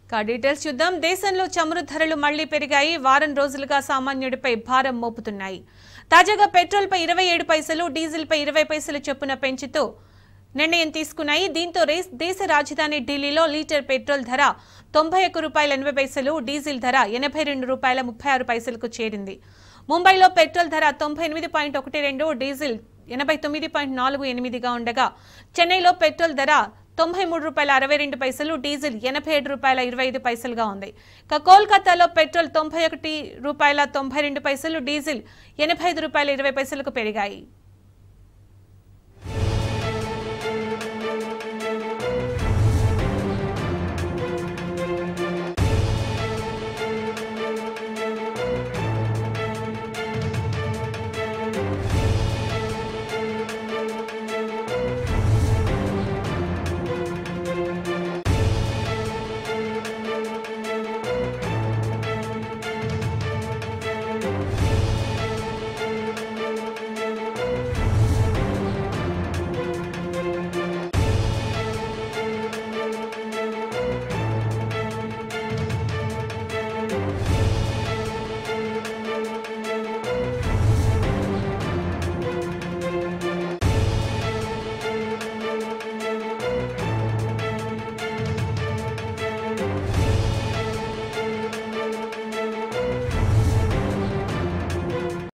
Details చూద్దాం. దేశంలో చమురు ధరలు మళ్లీ పెరిగాయి. వారం రోజులుగా సామాన్యుడిపై భారం మోపుతున్నాయి. తాజాగా పెట్రోల్ పై 27 పైసలు, డీజిల్ పై 20 పైసలు చొప్పున పెంచుతూ నిర్ణయం తీసుకున్నాయి. దీంతో దేశ రాజధాని ఢిల్లీలో లీటర్ పెట్రోల్ ధర ₹91.80, డీజిల్ ధర ₹82.36కు చేరింది. ముంబైలో పెట్రోల్ ధర 98.12, డీజిల్ 89.48గా ఉండగా చెన్నైలో పెట్రోల్ ధర ₹93.62, డీజిల్ ₹87.25గా ఉంది. కోల్కతాలో పెట్రోల్ ₹91.92, డీజిల్ ₹85.20కు పెరిగాయి.